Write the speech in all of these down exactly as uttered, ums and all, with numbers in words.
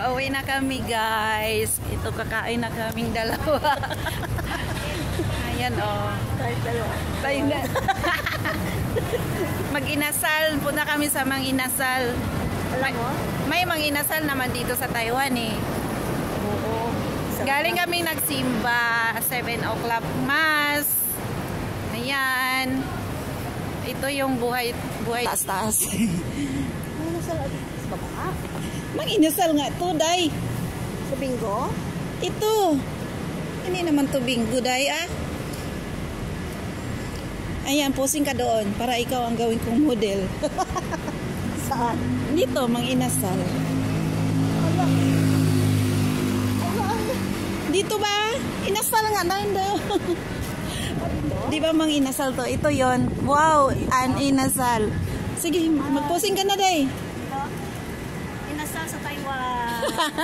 pauwi na kami guys. Ito kakain na kaming dalawa. Ayan oh. Tayo na. Mag-inasal. Punta kami sa Mang-inasal. May, may Mang-inasal naman dito sa Taiwan eh. Oo. Galing kami nagsimba. seven o'clock mass. Ayan. Ito yung buhay. buhay. Taas-taas. Mang-inasal nga to, day. Sa Bingo? Ito. Hindi naman to Bingo, day, ah. Ayan, posing ka doon para ikaw ang gawin kong model. Saan? Dito, Mang-inasal. Ala. Ala. Dito ba? Inasal nga na, hindi. Di ba Mang-inasal to? Ito yon. Wow, an inasal. Sige, magposing ka na, day. Inasal sa Taiwan.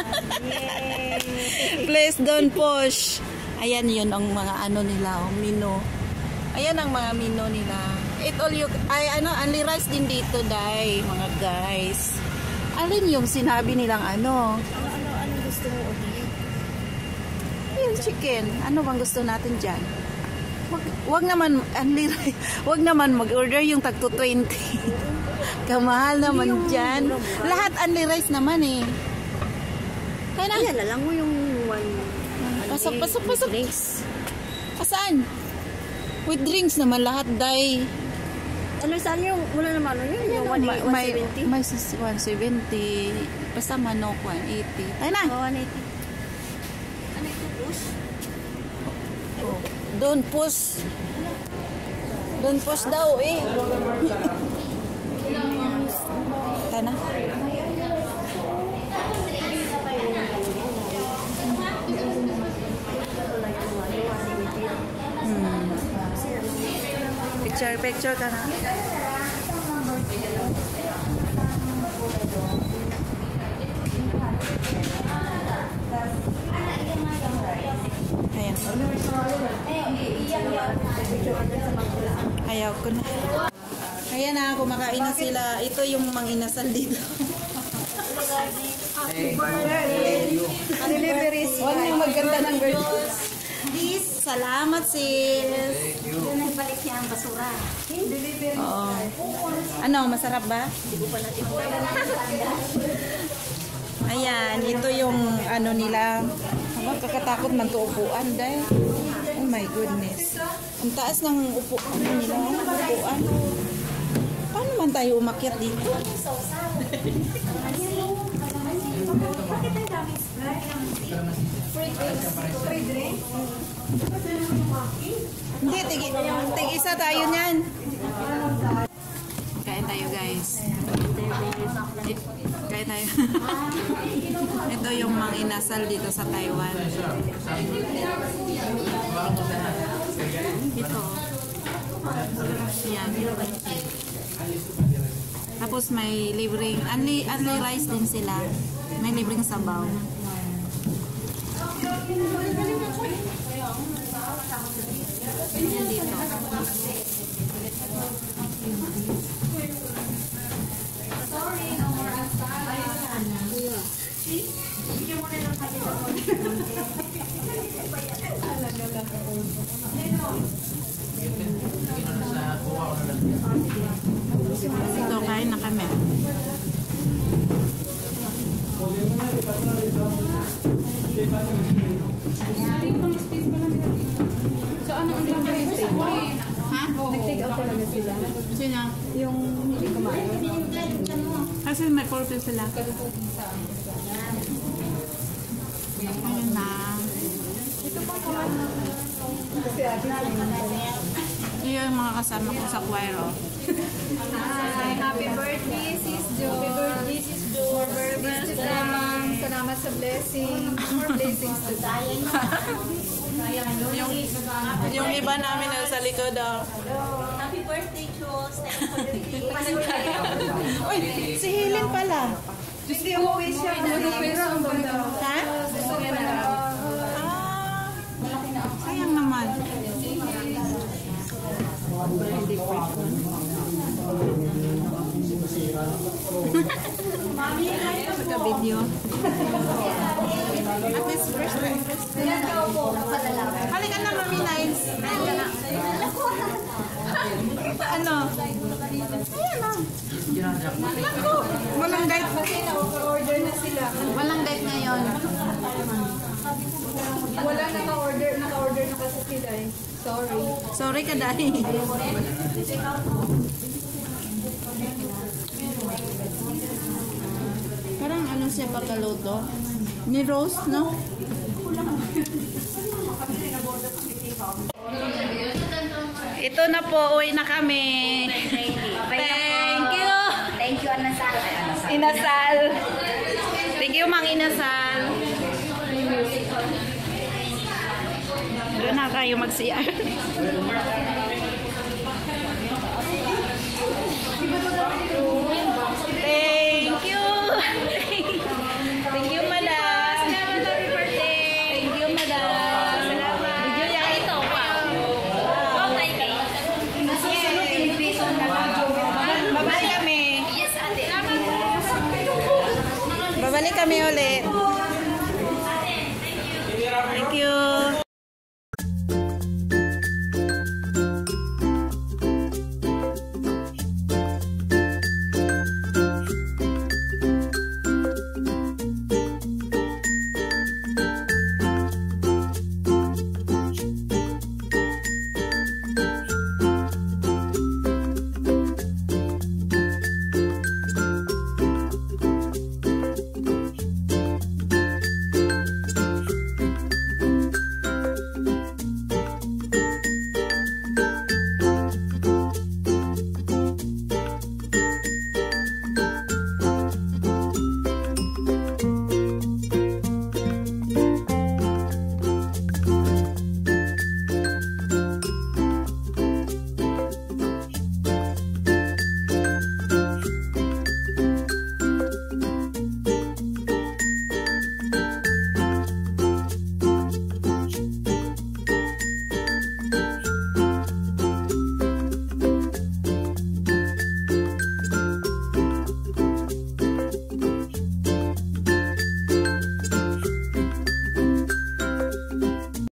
Yay! Please don't push. Ayan yun ang mga ano nila, oh, menu. Ayan ang mga menu nila. It all you, ay ano, only rice din dito, day, mga guys. Alin yung sinabi nilang ano? Ano, ano, ano gusto mo ulit? Yung chicken. Ano bang gusto natin dyan? Wag, wag naman, only rice. Wag naman mag-order yung tag to twenty. Kamahal naman yung dyan. Lahat only rice naman eh. Kaya na. Ayan, alam mo yung one. Pasok, pasok, pasok. Saan? With drinks naman lahat, day. Ano, saan yung, wala naman ano yun? Yung one seventy? May one seventy. Basta manok, one eighty. Tayo na. Oh, one eighty. Ano ito, push? Oh. Don't push. Don't push daw eh. Tayo na. Picture, picture ka na. Ayan. Ayaw ko na. Ayan na, kumakain na sila. Ito yung Mang-inasal dito. Happy birthday! Deliveries. Huwag nang maganda ng birthday. Please, salamat sis. Yung nagbalik niya ang basura. Delivery. Oo. Ano, masarap ba? Hindi ko pa natin Ayan, ito yung ano nila. Aba, kakatakot man to upuan, dahil. Oh my goodness. Ang taas ng upuan nila. Upuan. Paano man tayo umakyat dito? free drink? Hindi, tigi, tigi isa tayo niyan. Kain tayo guys. Kain tayo. Ito yung Mang-inasal dito sa Taiwan. Ito. Yan. Tapos may libreng, only, only rice din sila. May libreng sabaw. Yan dito. Ito, kain na kami. So, ano ang delivery? Ha? Nag-take out talaga sila. Sino? Yung hindi kumain. Kasi may purple sila. Ayun na. Ito pa kumain. Kasi ate Ito yung mga kasama ko sa choir. Hi, happy birthday, Sis Jo. Happy birthday, Sis Jo. More birthdays to come. Salamat sa blessing. More blessings to tayo. Yung, yung iba namin sa likod. Oh. Happy birthday, Chos. Thank you for the Uy, si Helen pala. Hindi mo wish siya. Ha? Ah, sayang naman. ka-video. At least first time. Halika na, Mami Nice. Halika na. Ano? Ayan na. Naku! Walang date. Kasi na-order na sila. Walang date ngayon. Wala naka-order. Naka-order na kasi sila eh. Sorry. Sorry ka, Daddy. Parang ano siya pagkaluto? Ni roast, no? Ito na po, uwi na kami. Thank you. Thank you, Anasal. Inasal. Thank you, Mang Inasal. Doon na kayo mag-C R.